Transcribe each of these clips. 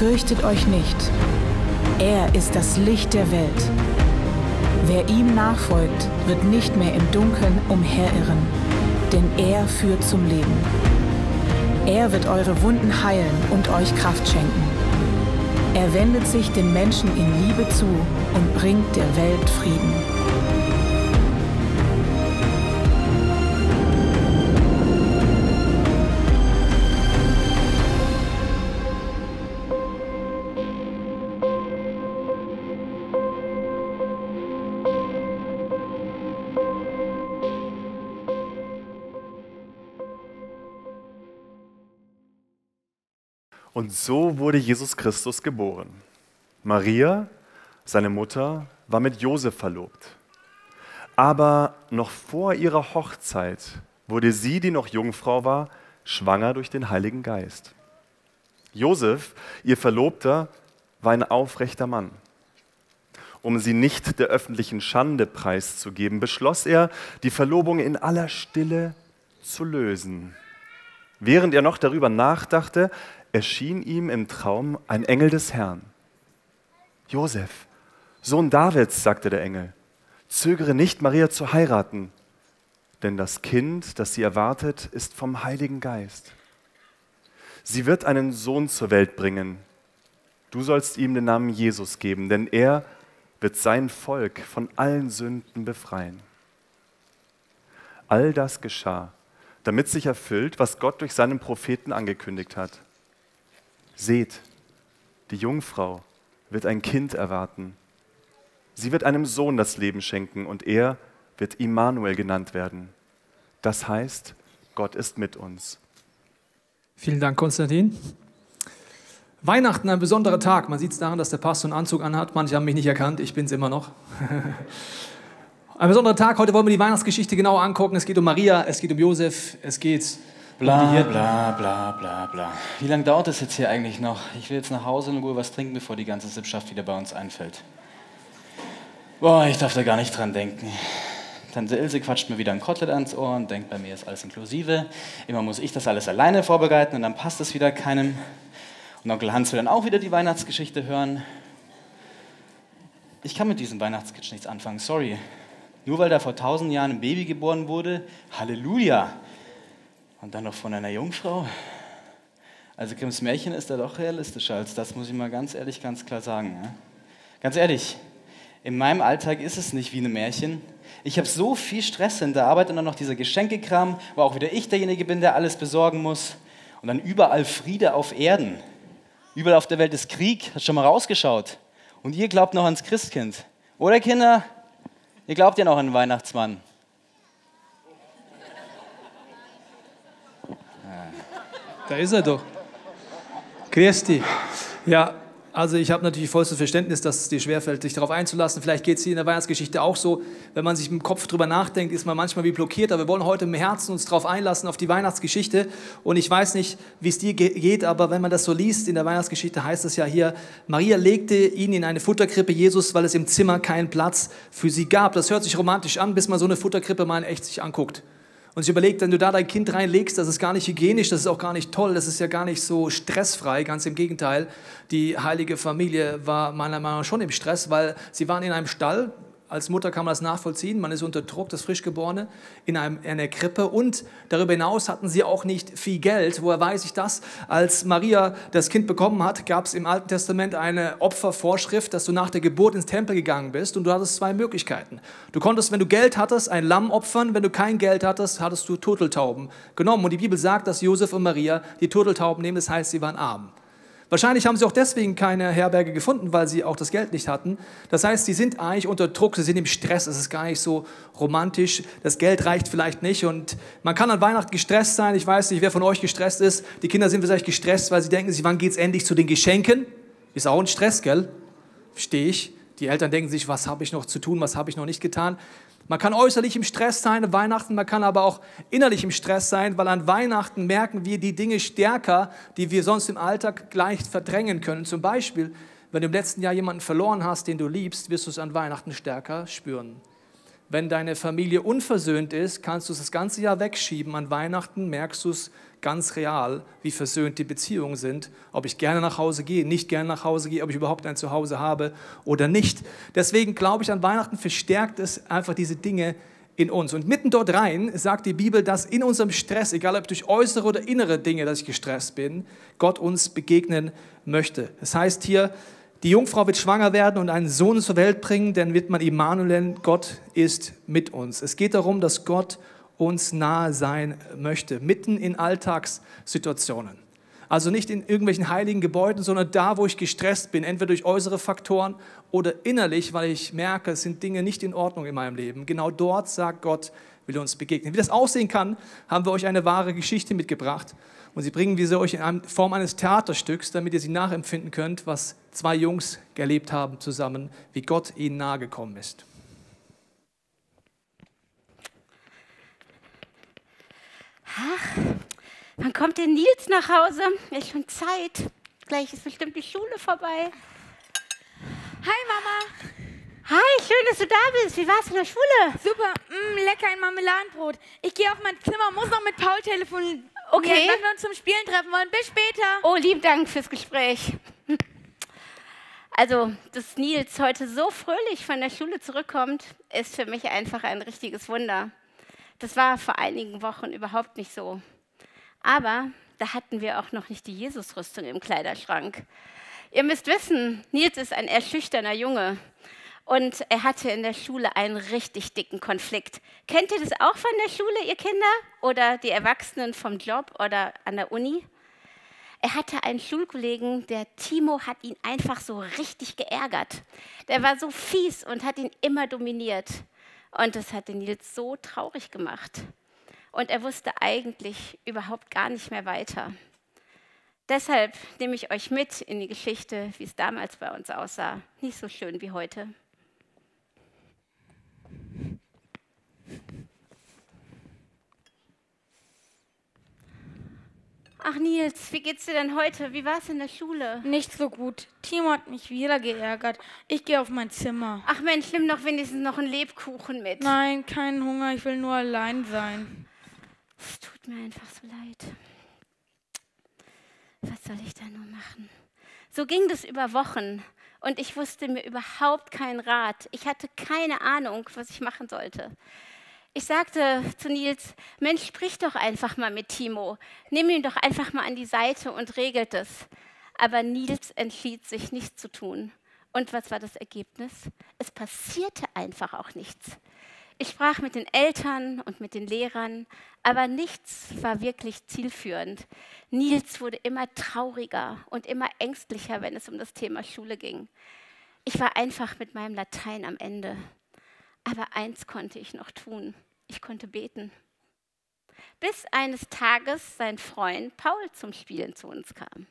Fürchtet euch nicht. Er ist das Licht der Welt. Wer ihm nachfolgt, wird nicht mehr im Dunkeln umherirren, denn er führt zum Leben. Er wird eure Wunden heilen und euch Kraft schenken. Er wendet sich den Menschen in Liebe zu und bringt der Welt Frieden. Und so wurde Jesus Christus geboren. Maria, seine Mutter, war mit Josef verlobt. Aber noch vor ihrer Hochzeit wurde sie, die noch Jungfrau war, schwanger durch den Heiligen Geist. Josef, ihr Verlobter, war ein aufrechter Mann. Um sie nicht der öffentlichen Schande preiszugeben, beschloss er, die Verlobung in aller Stille zu lösen. Während er noch darüber nachdachte, erschien ihm im Traum ein Engel des Herrn. Josef, Sohn Davids, sagte der Engel, zögere nicht, Maria zu heiraten, denn das Kind, das sie erwartet, ist vom Heiligen Geist. Sie wird einen Sohn zur Welt bringen. Du sollst ihm den Namen Jesus geben, denn er wird sein Volk von allen Sünden befreien. All das geschah, damit sich erfüllt, was Gott durch seinen Propheten angekündigt hat. Seht, die Jungfrau wird ein Kind erwarten. Sie wird einem Sohn das Leben schenken und er wird Immanuel genannt werden. Das heißt, Gott ist mit uns. Vielen Dank, Konstantin. Weihnachten, ein besonderer Tag. Man sieht es daran, dass der Pastor einen Anzug anhat. Manche haben mich nicht erkannt, ich bin es immer noch. Ein besonderer Tag. Heute wollen wir die Weihnachtsgeschichte genau angucken. Es geht um Maria, es geht um Josef, es geht bla bla bla bla bla. Wie lange dauert es jetzt hier eigentlich noch? Ich will jetzt nach Hause in Ruhe was trinken, bevor die ganze Sippschaft wieder bei uns einfällt. Boah, ich darf da gar nicht dran denken. Tante Ilse quatscht mir wieder ein Kotelett ans Ohr und denkt, bei mir ist alles inklusive. Immer muss ich das alles alleine vorbereiten und dann passt es wieder keinem. Und Onkel Hans will dann auch wieder die Weihnachtsgeschichte hören. Ich kann mit diesem Weihnachtskitsch nichts anfangen, sorry. Nur weil da vor 1000 Jahren ein Baby geboren wurde, Halleluja. Und dann noch von einer Jungfrau. Also Grimms Märchen ist da doch realistischer als das, muss ich mal ganz ehrlich, ganz klar sagen. Ja? Ganz ehrlich, in meinem Alltag ist es nicht wie ein Märchen. Ich habe so viel Stress in der Arbeit und dann noch dieser Geschenkekram, wo auch wieder ich derjenige bin, der alles besorgen muss. Und dann überall Friede auf Erden. Überall auf der Welt ist Krieg, hast schon mal rausgeschaut. Und ihr glaubt noch ans Christkind. Oder Kinder? Ihr glaubt ja noch an den Weihnachtsmann. Da ist er doch. Christi. Ja, also ich habe natürlich vollstes Verständnis, dass es dir schwerfällt, sich darauf einzulassen. Vielleicht geht es hier in der Weihnachtsgeschichte auch so. Wenn man sich im Kopf drüber nachdenkt, ist man manchmal wie blockiert. Aber wir wollen heute im Herzen uns darauf einlassen, auf die Weihnachtsgeschichte. Und ich weiß nicht, wie es dir geht, aber wenn man das so liest, in der Weihnachtsgeschichte heißt es ja hier, Maria legte ihn in eine Futterkrippe Jesus, weil es im Zimmer keinen Platz für sie gab. Das hört sich romantisch an, bis man so eine Futterkrippe mal in echt sich anguckt. Und sich überlegt, wenn du da dein Kind reinlegst, das ist gar nicht hygienisch, das ist auch gar nicht toll, das ist ja gar nicht so stressfrei, ganz im Gegenteil. Die heilige Familie war meiner Meinung nach schon im Stress, weil sie waren in einem Stall. Als Mutter kann man das nachvollziehen, man ist unter Druck, das Frischgeborene, in einer Krippe und darüber hinaus hatten sie auch nicht viel Geld. Woher weiß ich das? Als Maria das Kind bekommen hat, gab es im Alten Testament eine Opfervorschrift, dass du nach der Geburt ins Tempel gegangen bist und du hattest zwei Möglichkeiten. Du konntest, wenn du Geld hattest, ein Lamm opfern, wenn du kein Geld hattest, hattest du Turteltauben genommen. Und die Bibel sagt, dass Josef und Maria die Turteltauben nehmen, das heißt, sie waren arm. Wahrscheinlich haben sie auch deswegen keine Herberge gefunden, weil sie auch das Geld nicht hatten. Das heißt, sie sind eigentlich unter Druck, sie sind im Stress, es ist gar nicht so romantisch, das Geld reicht vielleicht nicht und man kann an Weihnachten gestresst sein. Ich weiß nicht, wer von euch gestresst ist. Die Kinder sind vielleicht gestresst, weil sie denken, wann geht es endlich zu den Geschenken? Ist auch ein Stress, gell? Verstehe ich. Die Eltern denken sich, was habe ich noch zu tun, was habe ich noch nicht getan. Man kann äußerlich im Stress sein an Weihnachten, man kann aber auch innerlich im Stress sein, weil an Weihnachten merken wir die Dinge stärker, die wir sonst im Alltag leicht verdrängen können. Zum Beispiel, wenn du im letzten Jahr jemanden verloren hast, den du liebst, wirst du es an Weihnachten stärker spüren. Wenn deine Familie unversöhnt ist, kannst du es das ganze Jahr wegschieben. An Weihnachten merkst du es ganz real, wie versöhnt die Beziehungen sind, ob ich gerne nach Hause gehe, nicht gerne nach Hause gehe, ob ich überhaupt ein Zuhause habe oder nicht. Deswegen glaube ich, an Weihnachten verstärkt es einfach diese Dinge in uns. Und mitten dort rein sagt die Bibel, dass in unserem Stress, egal ob durch äußere oder innere Dinge, dass ich gestresst bin, Gott uns begegnen möchte. Das heißt hier, die Jungfrau wird schwanger werden und einen Sohn zur Welt bringen, dann wird man Immanuel nennen, Gott ist mit uns. Es geht darum, dass Gott uns nahe sein möchte, mitten in Alltagssituationen. Also nicht in irgendwelchen heiligen Gebäuden, sondern da, wo ich gestresst bin, entweder durch äußere Faktoren oder innerlich, weil ich merke, es sind Dinge nicht in Ordnung in meinem Leben. Genau dort sagt Gott, will uns begegnen. Wie das aussehen kann, haben wir euch eine wahre Geschichte mitgebracht. Und sie bringen wir sie euch in Form eines Theaterstücks, damit ihr sie nachempfinden könnt, was zwei Jungs erlebt haben zusammen, wie Gott ihnen nahe gekommen ist. Ach, wann kommt denn Nils nach Hause? Ist schon Zeit. Gleich ist bestimmt die Schule vorbei. Hi Mama. Hi, schön, dass du da bist. Wie war's in der Schule? Super, lecker ein Marmeladenbrot. Ich gehe auf mein Zimmer und muss noch mit Paul telefonieren, Okay. wenn wir uns zum Spielen treffen wollen. Bis später. Oh, lieben Dank fürs Gespräch. Also, dass Nils heute so fröhlich von der Schule zurückkommt, ist für mich einfach ein richtiges Wunder. Das war vor einigen Wochen überhaupt nicht so. Aber da hatten wir auch noch nicht die Jesusrüstung im Kleiderschrank. Ihr müsst wissen, Nils ist ein eher schüchterner Junge. Und er hatte in der Schule einen richtig dicken Konflikt. Kennt ihr das auch von der Schule, ihr Kinder? Oder die Erwachsenen vom Job oder an der Uni? Er hatte einen Schulkollegen, der Timo hat ihn einfach so richtig geärgert. Der war so fies und hat ihn immer dominiert. Und das hat den Nils so traurig gemacht. Und er wusste eigentlich überhaupt gar nicht mehr weiter. Deshalb nehme ich euch mit in die Geschichte, wie es damals bei uns aussah. Nicht so schön wie heute. Ach Nils, wie geht's dir denn heute? Wie war es in der Schule? Nicht so gut. Timo hat mich wieder geärgert. Ich gehe auf mein Zimmer. Ach Mensch, nimm doch wenigstens noch einen Lebkuchen mit. Nein, keinen Hunger. Ich will nur allein sein. Es tut mir einfach so leid. Was soll ich da nur machen? So ging das über Wochen und ich wusste mir überhaupt keinen Rat. Ich hatte keine Ahnung, was ich machen sollte. Ich sagte zu Nils, Mensch, sprich doch einfach mal mit Timo. Nimm ihn doch einfach mal an die Seite und regelt es. Aber Nils entschied sich, nichts zu tun. Und was war das Ergebnis? Es passierte einfach auch nichts. Ich sprach mit den Eltern und mit den Lehrern, aber nichts war wirklich zielführend. Nils wurde immer trauriger und immer ängstlicher, wenn es um das Thema Schule ging. Ich war einfach mit meinem Latein am Ende. Aber eins konnte ich noch tun. Ich konnte beten. Bis eines Tages sein Freund Paul zum Spielen zu uns kam.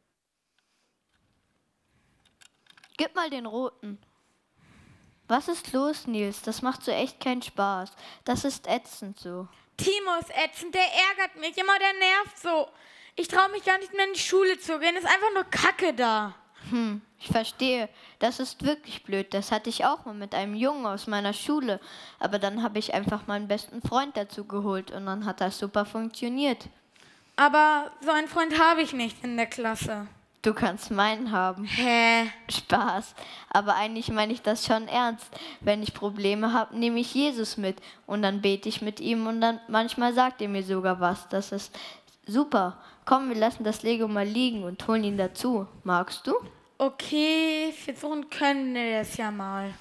Gib mal den roten. Was ist los, Nils? Das macht so echt keinen Spaß. Das ist ätzend so. Timo ist ätzend, der ärgert mich immer, der nervt so. Ich traue mich gar nicht mehr in die Schule zu gehen, ist einfach nur Kacke da. Ich verstehe. Das ist wirklich blöd. Das hatte ich auch mal mit einem Jungen aus meiner Schule. Aber dann habe ich einfach meinen besten Freund dazu geholt und dann hat das super funktioniert. Aber so einen Freund habe ich nicht in der Klasse. Du kannst meinen haben. Hä? Spaß. Aber eigentlich meine ich das schon ernst. Wenn ich Probleme habe, nehme ich Jesus mit und dann bete ich mit ihm und dann manchmal sagt er mir sogar was. Das ist super. Komm, wir lassen das Lego mal liegen und holen ihn dazu. Magst du? Okay, versuchen können wir das ja mal.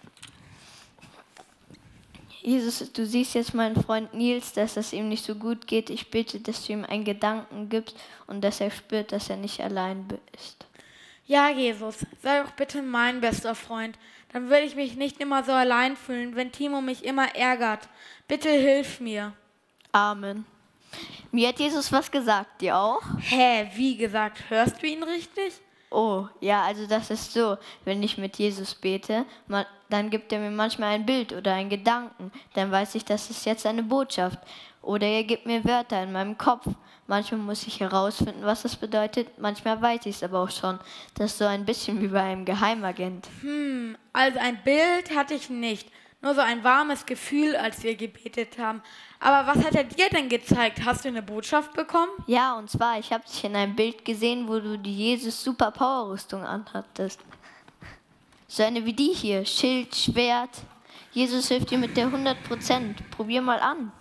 Jesus, du siehst jetzt meinen Freund Nils, dass es ihm nicht so gut geht. Ich bitte, dass du ihm einen Gedanken gibst und dass er spürt, dass er nicht allein ist. Ja, Jesus, sei doch bitte mein bester Freund. Dann würde ich mich nicht immer so allein fühlen, wenn Timo mich immer ärgert. Bitte hilf mir. Amen. Mir hat Jesus was gesagt, dir auch? Hä, wie gesagt, hörst du ihn richtig? Oh, ja, also das ist so, wenn ich mit Jesus bete, dann gibt er mir manchmal ein Bild oder einen Gedanken, dann weiß ich, das ist jetzt eine Botschaft. Oder er gibt mir Wörter in meinem Kopf. Manchmal muss ich herausfinden, was das bedeutet, manchmal weiß ich es aber auch schon. Das ist so ein bisschen wie bei einem Geheimagent. Also ein Bild hatte ich nicht, nur so ein warmes Gefühl, als wir gebetet haben. Aber was hat er dir denn gezeigt? Hast du eine Botschaft bekommen? Ja, und zwar, ich habe dich in einem Bild gesehen, wo du die Jesus-Super-Power-Rüstung anhattest. So eine wie die hier, Schild, Schwert. Jesus hilft dir mit der 100%. Probier mal an.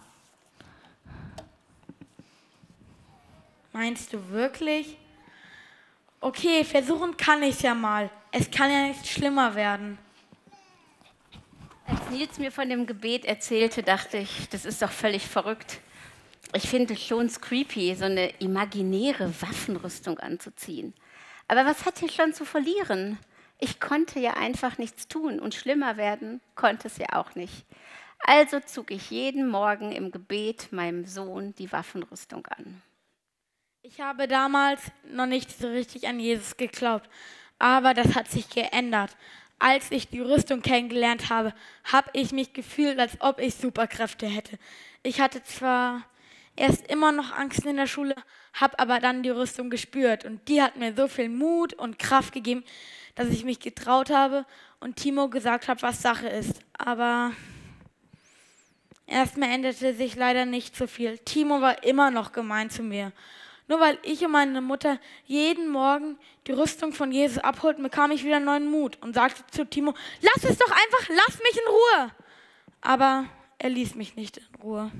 Meinst du wirklich? Okay, versuchen kann ich es ja mal. Es kann ja nicht schlimmer werden. Als Nils mir von dem Gebet erzählte, dachte ich, das ist doch völlig verrückt. Ich finde es schon creepy, so eine imaginäre Waffenrüstung anzuziehen. Aber was hat hier schon zu verlieren? Ich konnte ja einfach nichts tun und schlimmer werden konnte es ja auch nicht. Also zog ich jeden Morgen im Gebet meinem Sohn die Waffenrüstung an. Ich habe damals noch nicht so richtig an Jesus geglaubt, aber das hat sich geändert. Als ich die Rüstung kennengelernt habe, habe ich mich gefühlt, als ob ich Superkräfte hätte. Ich hatte zwar erst immer noch Angst in der Schule, habe aber dann die Rüstung gespürt und die hat mir so viel Mut und Kraft gegeben, dass ich mich getraut habe und Timo gesagt hat, was Sache ist. Aber erstmal änderte sich leider nicht so viel. Timo war immer noch gemein zu mir. Nur weil ich und meine Mutter jeden Morgen die Rüstung von Jesus abholten, bekam ich wieder neuen Mut und sagte zu Timo, lass es doch einfach, lass mich in Ruhe. Aber er ließ mich nicht in Ruhe.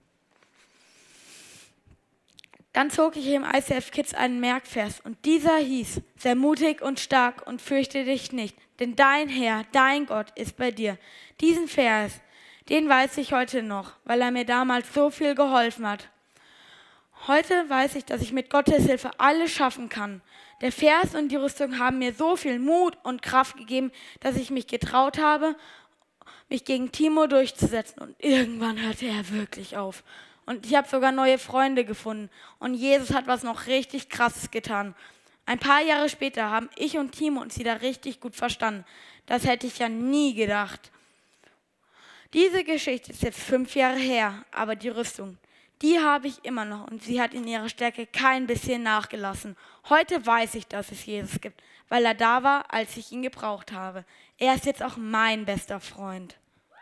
Dann zog ich im ICF Kids einen Merkvers und dieser hieß, sei mutig und stark und fürchte dich nicht, denn dein Herr, dein Gott ist bei dir. Diesen Vers, den weiß ich heute noch, weil er mir damals so viel geholfen hat. Heute weiß ich, dass ich mit Gottes Hilfe alles schaffen kann. Der Vers und die Rüstung haben mir so viel Mut und Kraft gegeben, dass ich mich getraut habe, mich gegen Timo durchzusetzen. Und irgendwann hörte er wirklich auf. Und ich habe sogar neue Freunde gefunden. Und Jesus hat was noch richtig Krasses getan. Ein paar Jahre später haben ich und Timo uns wieder richtig gut verstanden. Das hätte ich ja nie gedacht. Diese Geschichte ist jetzt 5 Jahre her, aber die Rüstung, die habe ich immer noch und sie hat in ihrer Stärke kein bisschen nachgelassen. Heute weiß ich, dass es Jesus gibt, weil er da war, als ich ihn gebraucht habe. Er ist jetzt auch mein bester Freund.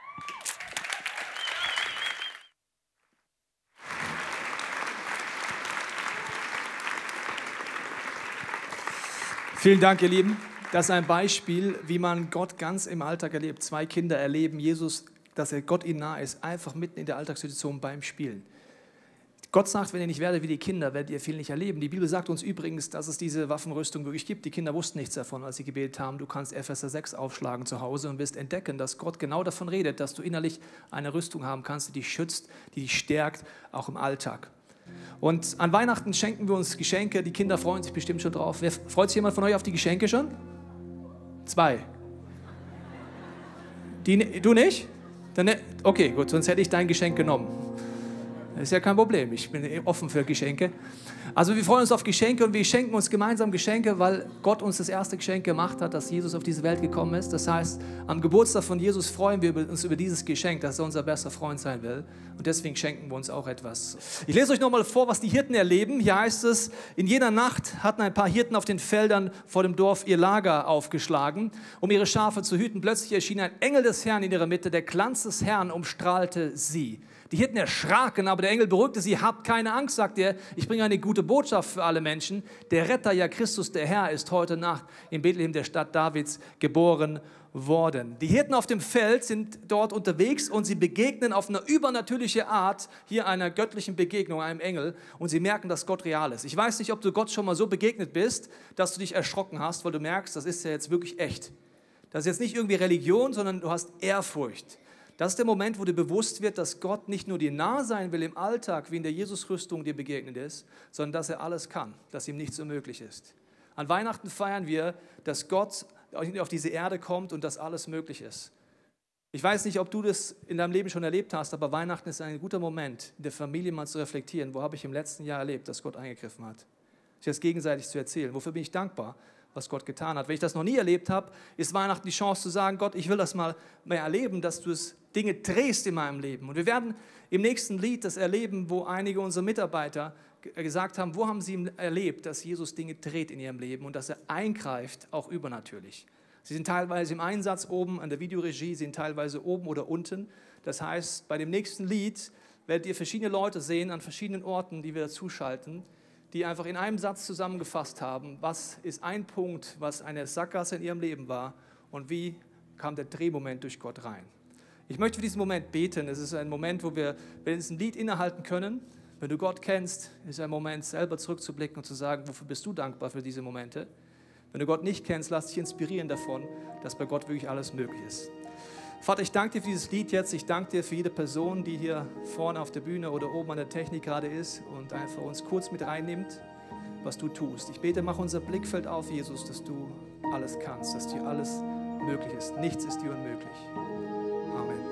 Vielen Dank, ihr Lieben. Das ist ein Beispiel, wie man Gott ganz im Alltag erlebt. 2 Kinder erleben Jesus, dass Gott ihnen nahe ist, einfach mitten in der Alltagssituation beim Spielen. Gott sagt, wenn ihr nicht werdet wie die Kinder, werdet ihr viel nicht erleben. Die Bibel sagt uns übrigens, dass es diese Waffenrüstung wirklich gibt. Die Kinder wussten nichts davon, als sie gebetet haben. Du kannst Epheser 6 aufschlagen zu Hause und wirst entdecken, dass Gott genau davon redet, dass du innerlich eine Rüstung haben kannst, die dich schützt, die dich stärkt, auch im Alltag. Und an Weihnachten schenken wir uns Geschenke. Die Kinder freuen sich bestimmt schon drauf. Freut sich jemand von euch auf die Geschenke schon? 2. Du nicht? Dann, okay, gut, sonst hätte ich dein Geschenk genommen. Das ist ja kein Problem, ich bin offen für Geschenke. Also wir freuen uns auf Geschenke und wir schenken uns gemeinsam Geschenke, weil Gott uns das erste Geschenk gemacht hat, dass Jesus auf diese Welt gekommen ist. Das heißt, am Geburtstag von Jesus freuen wir uns über dieses Geschenk, dass er unser bester Freund sein will. Und deswegen schenken wir uns auch etwas. Ich lese euch nochmal vor, was die Hirten erleben. Hier heißt es, in jener Nacht hatten ein paar Hirten auf den Feldern vor dem Dorf ihr Lager aufgeschlagen, um ihre Schafe zu hüten. Plötzlich erschien ein Engel des Herrn in ihrer Mitte, der Glanz des Herrn umstrahlte sie. Die Hirten erschraken, aber der Engel beruhigte sie. Habt keine Angst, sagt er, ich bringe eine gute Botschaft für alle Menschen. Der Retter, ja Christus, der Herr, ist heute Nacht in Bethlehem, der Stadt Davids, geboren worden. Die Hirten auf dem Feld sind dort unterwegs und sie begegnen auf eine übernatürliche Art hier einer göttlichen Begegnung, einem Engel, und sie merken, dass Gott real ist. Ich weiß nicht, ob du Gott schon mal so begegnet bist, dass du dich erschrocken hast, weil du merkst, das ist ja jetzt wirklich echt. Das ist jetzt nicht irgendwie Religion, sondern du hast Ehrfurcht. Das ist der Moment, wo dir bewusst wird, dass Gott nicht nur dir nahe sein will im Alltag, wie in der Jesus-Rüstung dir begegnet ist, sondern dass er alles kann, dass ihm nichts unmöglich ist. An Weihnachten feiern wir, dass Gott auf diese Erde kommt und dass alles möglich ist. Ich weiß nicht, ob du das in deinem Leben schon erlebt hast, aber Weihnachten ist ein guter Moment, in der Familie mal zu reflektieren, wo habe ich im letzten Jahr erlebt, dass Gott eingegriffen hat. Sich das gegenseitig zu erzählen. Wofür bin ich dankbar, was Gott getan hat. Wenn ich das noch nie erlebt habe, ist Weihnachten die Chance zu sagen, Gott, ich will das mal mehr erleben, dass du Dinge drehst in meinem Leben. Und wir werden im nächsten Lied das erleben, wo einige unserer Mitarbeiter gesagt haben, wo haben sie erlebt, dass Jesus Dinge dreht in ihrem Leben und dass er eingreift, auch übernatürlich. Sie sind teilweise im Einsatz oben an der Videoregie, sie sind teilweise oben oder unten. Das heißt, bei dem nächsten Lied werdet ihr verschiedene Leute sehen an verschiedenen Orten, die wir dazuschalten, die einfach in einem Satz zusammengefasst haben, was ist ein Punkt, was eine Sackgasse in ihrem Leben war und wie kam der Drehmoment durch Gott rein. Ich möchte für diesen Moment beten. Es ist ein Moment, wo wir ein Lied innehalten können. Wenn du Gott kennst, ist ein Moment, selber zurückzublicken und zu sagen, wofür bist du dankbar für diese Momente? Wenn du Gott nicht kennst, lass dich inspirieren davon, dass bei Gott wirklich alles möglich ist. Vater, ich danke dir für dieses Lied jetzt. Ich danke dir für jede Person, die hier vorne auf der Bühne oder oben an der Technik gerade ist und einfach uns kurz mit reinnimmt, was du tust. Ich bete, mach unser Blickfeld auf, Jesus, dass du alles kannst, dass dir alles möglich ist. Nichts ist dir unmöglich. Amen.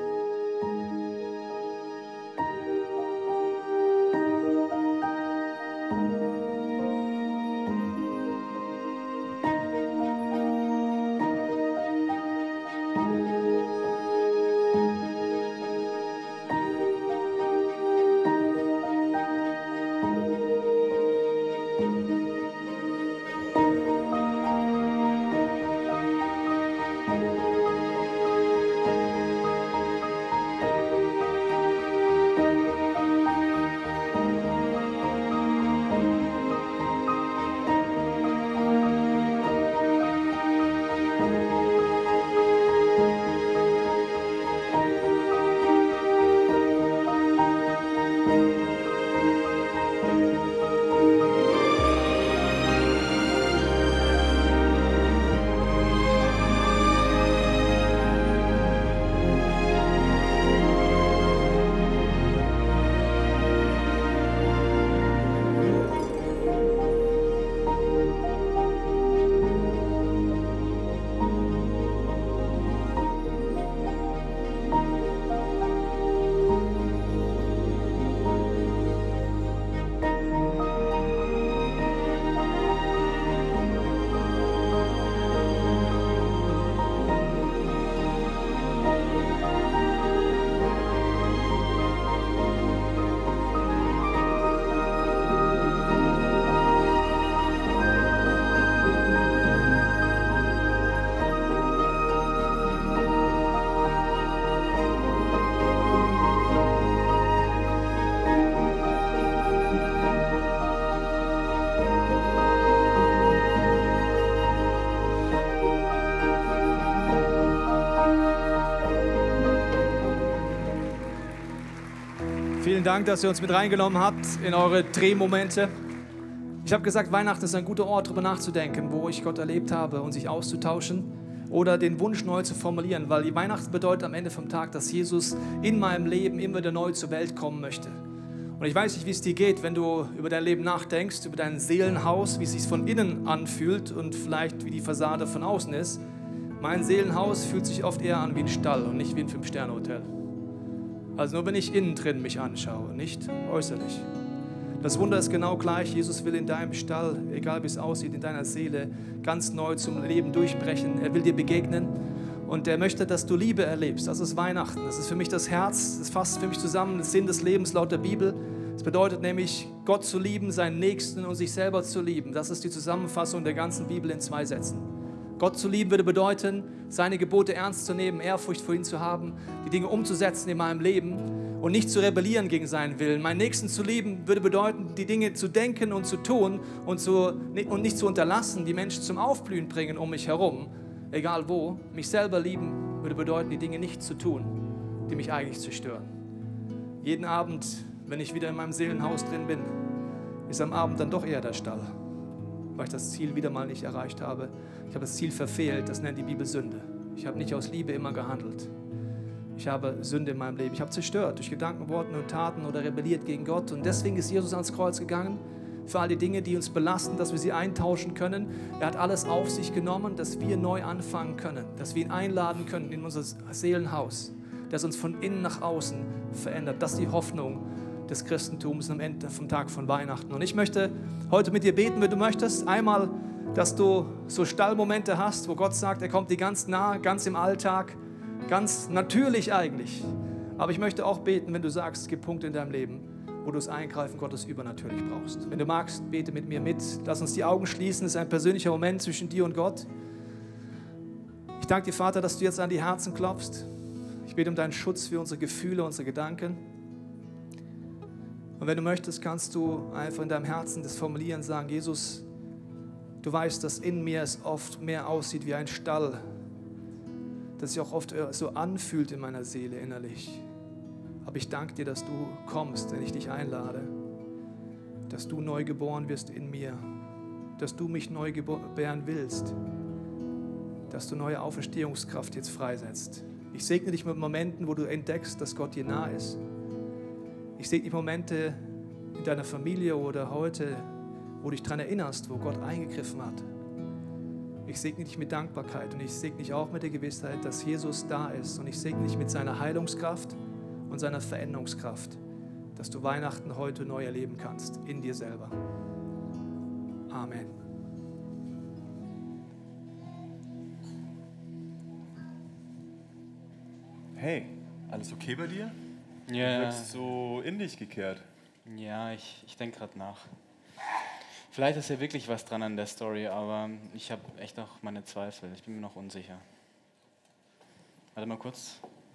Vielen Dank, dass ihr uns mit reingenommen habt in eure Drehmomente. Ich habe gesagt, Weihnachten ist ein guter Ort, darüber nachzudenken, wo ich Gott erlebt habe und sich auszutauschen oder den Wunsch neu zu formulieren, weil die Weihnachten bedeutet am Ende vom Tag, dass Jesus in meinem Leben immer wieder neu zur Welt kommen möchte. Und ich weiß nicht, wie es dir geht, wenn du über dein Leben nachdenkst, über dein Seelenhaus, wie es sich von innen anfühlt und vielleicht wie die Fassade von außen ist. Mein Seelenhaus fühlt sich oft eher an wie ein Stall und nicht wie ein 5-Sterne-Hotel. Also nur wenn ich innen drin mich anschaue, nicht äußerlich. Das Wunder ist genau gleich. Jesus will in deinem Stall, egal wie es aussieht, in deiner Seele ganz neu zum Leben durchbrechen. Er will dir begegnen und er möchte, dass du Liebe erlebst. Das ist Weihnachten. Das ist für mich das Herz. Das fasst für mich zusammen den Sinn des Lebens laut der Bibel. Es bedeutet nämlich, Gott zu lieben, seinen Nächsten und sich selber zu lieben. Das ist die Zusammenfassung der ganzen Bibel in 2 Sätzen. Gott zu lieben würde bedeuten, seine Gebote ernst zu nehmen, Ehrfurcht vor ihm zu haben, die Dinge umzusetzen in meinem Leben und nicht zu rebellieren gegen seinen Willen. Meinen Nächsten zu lieben würde bedeuten, die Dinge zu denken und zu tun und nicht zu unterlassen, die Menschen zum Aufblühen bringen um mich herum, egal wo. Mich selber lieben würde bedeuten, die Dinge nicht zu tun, die mich eigentlich zerstören. Jeden Abend, wenn ich wieder in meinem Seelenhaus drin bin, ist am Abend dann doch eher der Stall, weil ich das Ziel wieder mal nicht erreicht habe. Ich habe das Ziel verfehlt, das nennt die Bibel Sünde. Ich habe nicht aus Liebe immer gehandelt. Ich habe Sünde in meinem Leben. Ich habe zerstört durch Gedanken, Worten und Taten oder rebelliert gegen Gott. Und deswegen ist Jesus ans Kreuz gegangen, für all die Dinge, die uns belasten, dass wir sie eintauschen können. Er hat alles auf sich genommen, dass wir neu anfangen können, dass wir ihn einladen können in unser Seelenhaus, das uns von innen nach außen verändert. Das ist die Hoffnung des Christentums am Ende vom Tag von Weihnachten. Und ich möchte heute mit dir beten, wenn du möchtest. Einmal, dass du so Stallmomente hast, wo Gott sagt, er kommt dir ganz nah, ganz im Alltag, ganz natürlich eigentlich. Aber ich möchte auch beten, wenn du sagst, es gibt Punkte in deinem Leben, wo du das Eingreifen Gottes übernatürlich brauchst. Wenn du magst, bete mit mir mit. Lass uns die Augen schließen. Es ist ein persönlicher Moment zwischen dir und Gott. Ich danke dir, Vater, dass du jetzt an die Herzen klopfst. Ich bete um deinen Schutz für unsere Gefühle, unsere Gedanken. Und wenn du möchtest, kannst du einfach in deinem Herzen das formulieren, sagen, Jesus, du weißt, dass in mir es oft mehr aussieht wie ein Stall, dass sich auch oft so anfühlt in meiner Seele innerlich. Aber ich danke dir, dass du kommst, wenn ich dich einlade, dass du neu geboren wirst in mir, dass du mich neu gebären willst, dass du neue Auferstehungskraft jetzt freisetzt. Ich segne dich mit Momenten, wo du entdeckst, dass Gott dir nah ist. Ich segne dich Momente in deiner Familie oder heute, wo du dich daran erinnerst, wo Gott eingegriffen hat. Ich segne dich mit Dankbarkeit und ich segne dich auch mit der Gewissheit, dass Jesus da ist. Und ich segne dich mit seiner Heilungskraft und seiner Veränderungskraft, dass du Weihnachten heute neu erleben kannst, in dir selber. Amen. Hey, alles okay bei dir? Ja. Du wirkst so in dich gekehrt. Ja, ich denke gerade nach. Vielleicht ist ja wirklich was dran an der Story, aber ich habe echt auch meine Zweifel. Ich bin mir noch unsicher. Warte mal kurz.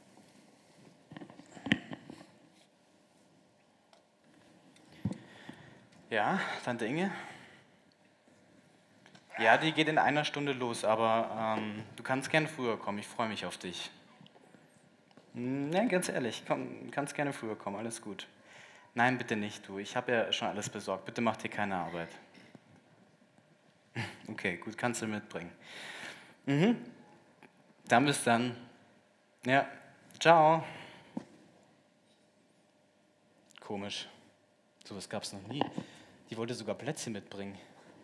Ja, Tante Inge? Ja, die geht in 1 Stunde los, aber du kannst gerne früher kommen. Ich freue mich auf dich. Nein, ganz ehrlich, komm, kannst gerne früher kommen, alles gut. Nein, bitte nicht, du. Ich habe ja schon alles besorgt. Bitte mach dir keine Arbeit. Okay, gut, kannst du mitbringen. Dann bis dann. Ja, ciao. Komisch. Sowas gab es noch nie. Die wollte sogar Plätzchen mitbringen.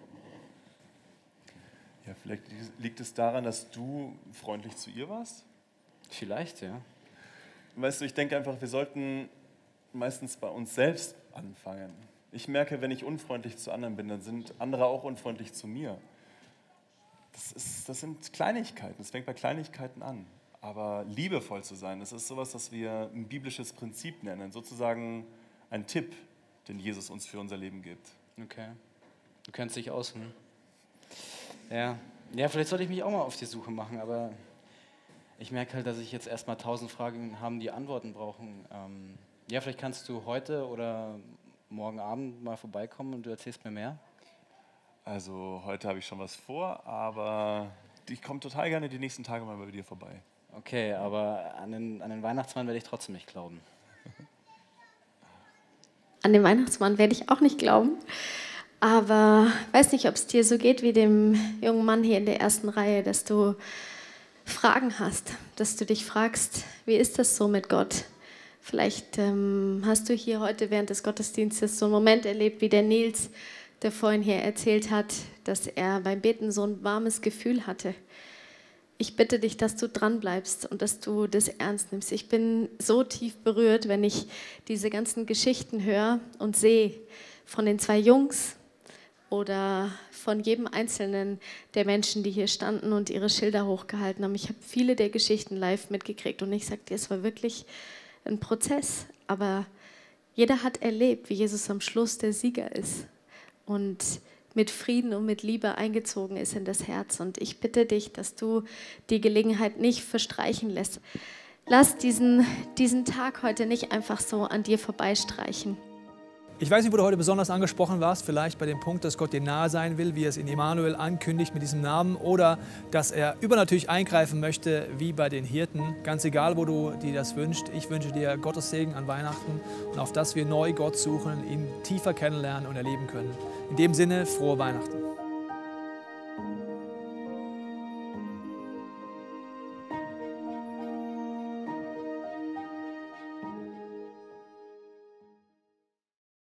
Ja, vielleicht liegt es daran, dass du freundlich zu ihr warst? Vielleicht, ja. Weißt du, ich denke einfach, wir sollten meistens bei uns selbst anfangen. Ich merke, wenn ich unfreundlich zu anderen bin, dann sind andere auch unfreundlich zu mir. Das sind Kleinigkeiten, es fängt bei Kleinigkeiten an. Aber liebevoll zu sein, das ist sowas, was wir ein biblisches Prinzip nennen, sozusagen ein Tipp, den Jesus uns für unser Leben gibt. Okay. Du kennst dich aus, hm? Ja, vielleicht sollte ich mich auch mal auf die Suche machen, aber ich merke halt, dass ich jetzt erstmal 1000 Fragen habe, die Antworten brauchen. Ja, vielleicht kannst du heute oder morgen Abend mal vorbeikommen und du erzählst mir mehr. Also heute habe ich schon was vor, aber ich komme total gerne die nächsten Tage mal bei dir vorbei. Okay, aber an den Weihnachtsmann werde ich trotzdem nicht glauben. An den Weihnachtsmann werde ich auch nicht glauben. Aber weiß nicht, ob es dir so geht wie dem jungen Mann hier in der ersten Reihe, dass du Fragen hast, dass du dich fragst, wie ist das so mit Gott? Vielleicht hast du hier heute während des Gottesdienstes so einen Moment erlebt, wie der Nils, der vorhin hier erzählt hat, dass er beim Beten so ein warmes Gefühl hatte. Ich bitte dich, dass du dranbleibst und dass du das ernst nimmst. Ich bin so tief berührt, wenn ich diese ganzen Geschichten höre und sehe von den 2 Jungs oder von jedem Einzelnen der Menschen, die hier standen und ihre Schilder hochgehalten haben. Ich habe viele der Geschichten live mitgekriegt und ich sage dir, es war wirklich ein Prozess, aber jeder hat erlebt, wie Jesus am Schluss der Sieger ist und mit Frieden und mit Liebe eingezogen ist in das Herz. Und ich bitte dich, dass du die Gelegenheit nicht verstreichen lässt. Lass diesen Tag heute nicht einfach so an dir vorbeistreichen. Ich weiß nicht, wo du heute besonders angesprochen warst, vielleicht bei dem Punkt, dass Gott dir nahe sein will, wie er es in Immanuel ankündigt mit diesem Namen, oder dass er übernatürlich eingreifen möchte, wie bei den Hirten. Ganz egal, wo du dir das wünschst, ich wünsche dir Gottes Segen an Weihnachten und auf dass wir neu Gott suchen, ihn tiefer kennenlernen und erleben können. In dem Sinne, frohe Weihnachten.